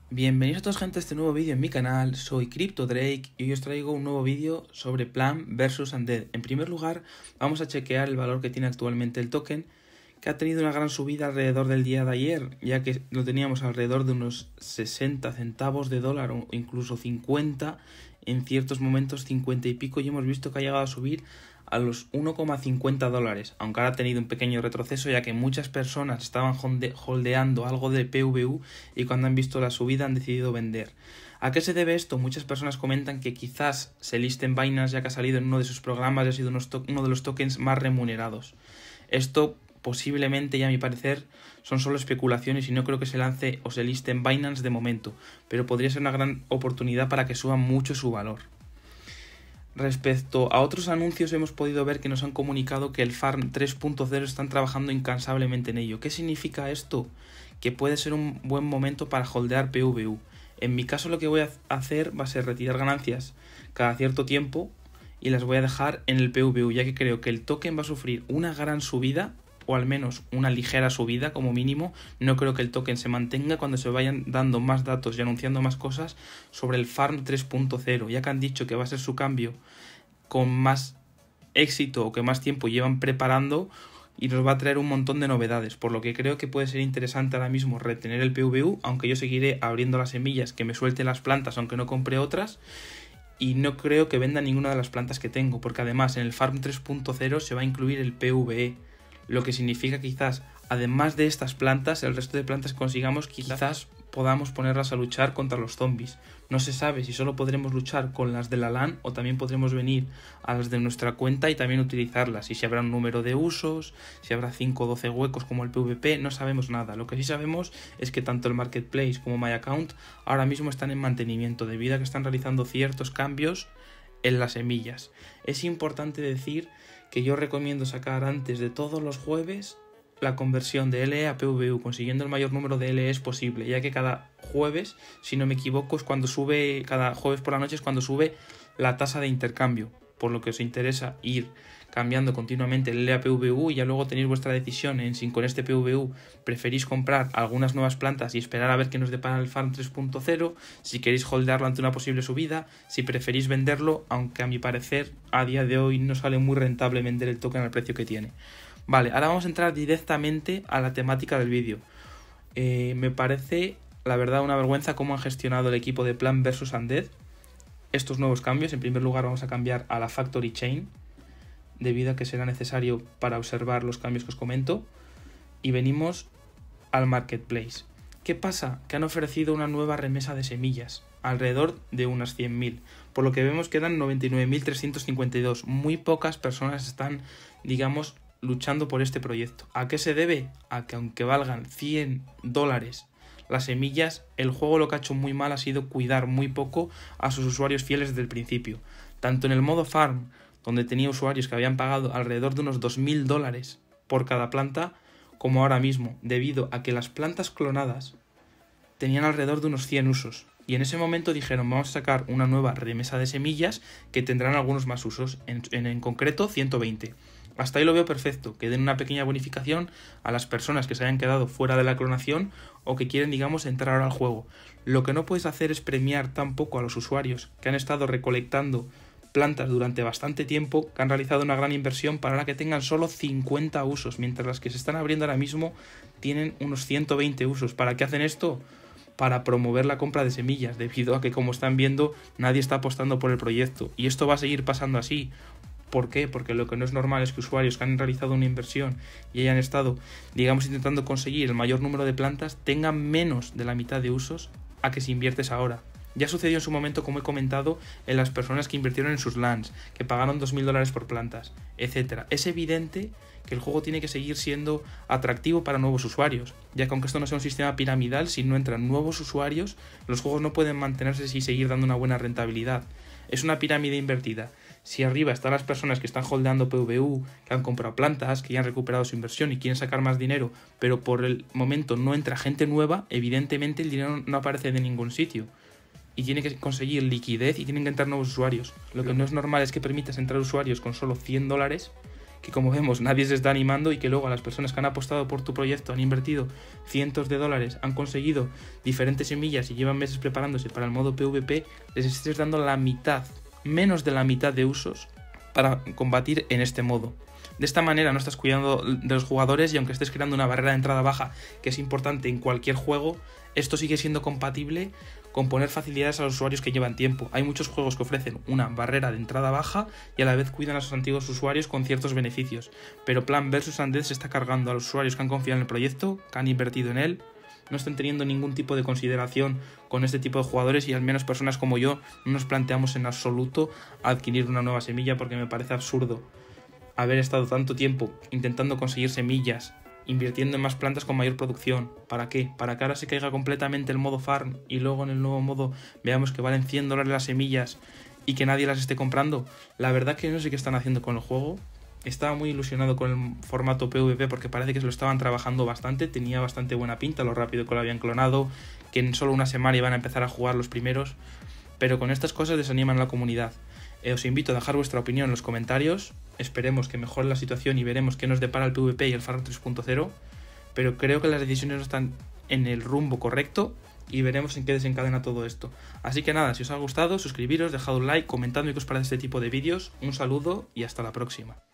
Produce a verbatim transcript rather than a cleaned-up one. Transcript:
Bienvenidos a todos, gente, a este nuevo vídeo en mi canal. Soy CryptoDrake y hoy os traigo un nuevo vídeo sobre Plan versus Undead. En primer lugar, vamos a chequear el valor que tiene actualmente el token, que ha tenido una gran subida alrededor del día de ayer, ya que lo teníamos alrededor de unos sesenta centavos de dólar o incluso cincuenta, en ciertos momentos cincuenta y pico, y hemos visto que ha llegado a subir a los uno coma cincuenta dólares, aunque ahora ha tenido un pequeño retroceso, ya que muchas personas estaban holdeando algo de P V U y cuando han visto la subida han decidido vender. ¿A qué se debe esto? Muchas personas comentan que quizás se liste en Binance, ya que ha salido en uno de sus programas y ha sido uno de los tokens más remunerados. Esto posiblemente, y a mi parecer, son solo especulaciones y no creo que se lance o se liste en Binance de momento, pero podría ser una gran oportunidad para que suba mucho su valor. Respecto a otros anuncios, hemos podido ver que nos han comunicado que el Farm tres punto cero están trabajando incansablemente en ello. ¿Qué significa esto? Que puede ser un buen momento para holdear P V U. En mi caso, lo que voy a hacer va a ser retirar ganancias cada cierto tiempo y las voy a dejar en el P V U, ya que creo que el token va a sufrir una gran subida, o al menos una ligera subida como mínimo. No creo que el token se mantenga cuando se vayan dando más datos y anunciando más cosas sobre el Farm tres punto cero, ya que han dicho que va a ser su cambio con más éxito o que más tiempo llevan preparando y nos va a traer un montón de novedades, por lo que creo que puede ser interesante ahora mismo retener el P V U, aunque yo seguiré abriendo las semillas que me suelten las plantas aunque no compre otras. Y no creo que venda ninguna de las plantas que tengo, porque además en el Farm tres punto cero se va a incluir el P V E, lo que significa que quizás, además de estas plantas, el resto de plantas que consigamos, quizás podamos ponerlas a luchar contra los zombies. No se sabe si solo podremos luchar con las de la LAN o también podremos venir a las de nuestra cuenta y también utilizarlas. Y si habrá un número de usos, si habrá cinco o doce huecos como el P V P, no sabemos nada. Lo que sí sabemos es que tanto el Marketplace como My Account ahora mismo están en mantenimiento debido a que están realizando ciertos cambios en las semillas. Es importante decir que yo recomiendo sacar antes de todos los jueves la conversión de L E a P V U, consiguiendo el mayor número de L Es posible, ya que cada jueves, si no me equivoco, es cuando sube, cada jueves por la noche es cuando sube la tasa de intercambio, por lo que os interesa ir cambiando continuamente el L E a P V U y ya luego tenéis vuestra decisión en si con este P V U preferís comprar algunas nuevas plantas y esperar a ver qué nos depara el Farm tres punto cero, si queréis holdearlo ante una posible subida, si preferís venderlo, aunque a mi parecer a día de hoy no sale muy rentable vender el token al precio que tiene. Vale, ahora vamos a entrar directamente a la temática del vídeo. Eh, me parece, la verdad, una vergüenza cómo han gestionado el equipo de Plan versus Undead estos nuevos cambios. En primer lugar, vamos a cambiar a la Factory Chain, debido a que será necesario para observar los cambios que os comento. Y venimos al Marketplace. ¿Qué pasa? Que han ofrecido una nueva remesa de semillas, alrededor de unas cien mil. Por lo que vemos quedan noventa y nueve mil trescientos cincuenta y dos. Muy pocas personas están, digamos, luchando por este proyecto. ¿A qué se debe? A que aunque valgan cien dólares las semillas, el juego lo que ha hecho muy mal ha sido cuidar muy poco a sus usuarios fieles desde el principio. Tanto en el modo farm, donde tenía usuarios que habían pagado alrededor de unos dos mil dólares por cada planta, como ahora mismo, debido a que las plantas clonadas tenían alrededor de unos cien usos. Y en ese momento dijeron, vamos a sacar una nueva remesa de semillas que tendrán algunos más usos, en, en, en concreto ciento veinte. Hasta ahí lo veo perfecto, que den una pequeña bonificación a las personas que se hayan quedado fuera de la clonación o que quieren, digamos, entrar ahora al juego. Lo que no puedes hacer es premiar tampoco a los usuarios que han estado recolectando plantas durante bastante tiempo, que han realizado una gran inversión para ahora que tengan solo cincuenta usos, mientras las que se están abriendo ahora mismo tienen unos ciento veinte usos. ¿Para qué hacen esto? Para promover la compra de semillas, debido a que, como están viendo, nadie está apostando por el proyecto. Y esto va a seguir pasando así. ¿Por qué? Porque lo que no es normal es que usuarios que han realizado una inversión y hayan estado, digamos, intentando conseguir el mayor número de plantas tengan menos de la mitad de usos a que si inviertes ahora. Ya sucedió en su momento, como he comentado, en las personas que invirtieron en sus LANs, que pagaron dos mil dólares por plantas, etcétera. Es evidente que el juego tiene que seguir siendo atractivo para nuevos usuarios, ya que aunque esto no sea un sistema piramidal, si no entran nuevos usuarios, los juegos no pueden mantenerse y seguir dando una buena rentabilidad. Es una pirámide invertida. Si arriba están las personas que están holdeando P V U, que han comprado plantas, que ya han recuperado su inversión y quieren sacar más dinero, pero por el momento no entra gente nueva, evidentemente el dinero no aparece de ningún sitio. Y tiene que conseguir liquidez y tienen que entrar nuevos usuarios. Lo que no es normal es que permitas entrar usuarios con solo cien dólares que como vemos nadie se está animando y que luego a las personas que han apostado por tu proyecto, han invertido cientos de dólares, han conseguido diferentes semillas y llevan meses preparándose para el modo PvP, les estés dando la mitad, menos de la mitad de usos para combatir en este modo. De esta manera no estás cuidando de los jugadores y aunque estés creando una barrera de entrada baja que es importante en cualquier juego, esto sigue siendo compatible con poner facilidades a los usuarios que llevan tiempo. Hay muchos juegos que ofrecen una barrera de entrada baja y a la vez cuidan a sus antiguos usuarios con ciertos beneficios. Pero Plants versus. Undead se está cargando a los usuarios que han confiado en el proyecto, que han invertido en él, no están teniendo ningún tipo de consideración con este tipo de jugadores y al menos personas como yo no nos planteamos en absoluto adquirir una nueva semilla porque me parece absurdo haber estado tanto tiempo intentando conseguir semillas, invirtiendo en más plantas con mayor producción. ¿Para qué? ¿Para que ahora se caiga completamente el modo farm y luego en el nuevo modo veamos que valen cien dólares las semillas y que nadie las esté comprando? La verdad que no sé qué están haciendo con el juego. Estaba muy ilusionado con el formato PvP porque parece que se lo estaban trabajando bastante, tenía bastante buena pinta, lo rápido que lo habían clonado, que en solo una semana iban a empezar a jugar los primeros, pero con estas cosas desaniman a la comunidad. Eh, os invito a dejar vuestra opinión en los comentarios, esperemos que mejore la situación y veremos qué nos depara el PvP y el Farm tres punto cero, pero creo que las decisiones no están en el rumbo correcto y veremos en qué desencadena todo esto. Así que nada, si os ha gustado, suscribiros, dejad un like, comentadme qué os parece este tipo de vídeos, un saludo y hasta la próxima.